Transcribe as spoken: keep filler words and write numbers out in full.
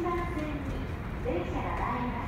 番線に電車が参ります。